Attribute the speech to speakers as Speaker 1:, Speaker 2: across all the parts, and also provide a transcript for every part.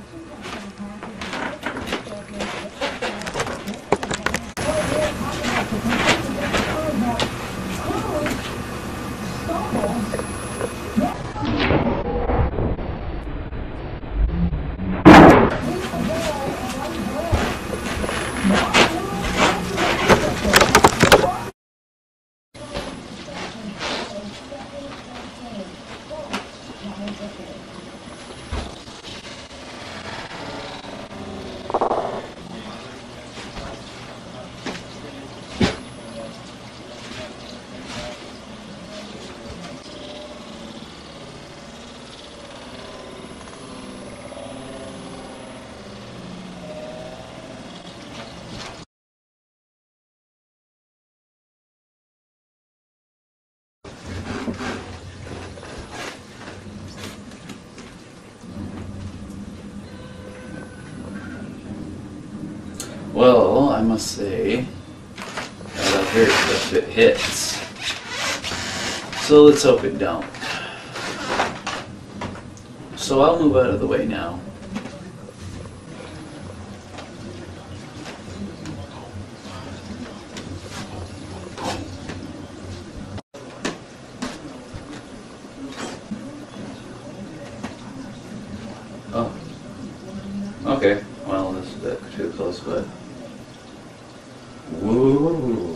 Speaker 1: Well, I must say, that'll hurt if it hits. So let's hope it don't. So I'll move out of the way now. Oh. Okay. Well, this is a bit too close, but... Woo!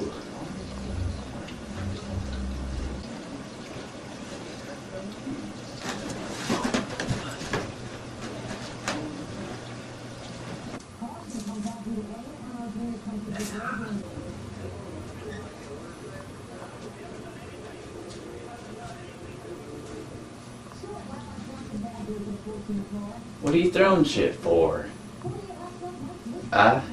Speaker 1: What are you throwing shit for? Ah?